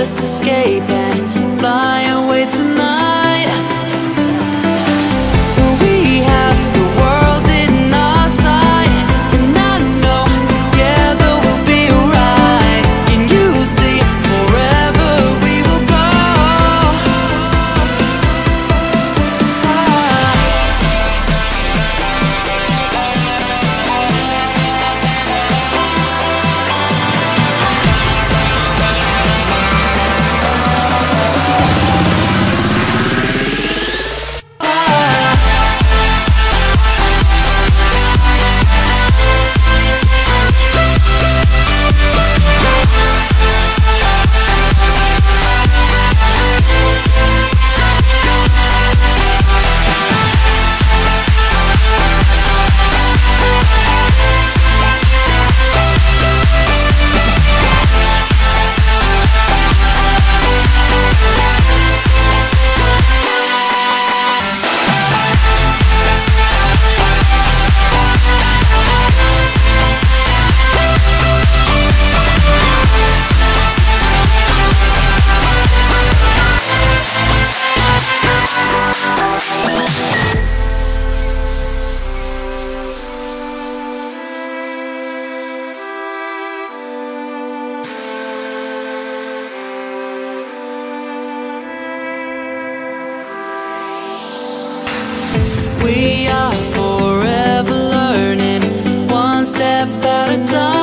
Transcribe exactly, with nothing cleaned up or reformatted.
us escape and fly away tonight. We have the world in our sight, and I know together we'll be alright. Can you see forever we will go? We are forever learning, one step at a time.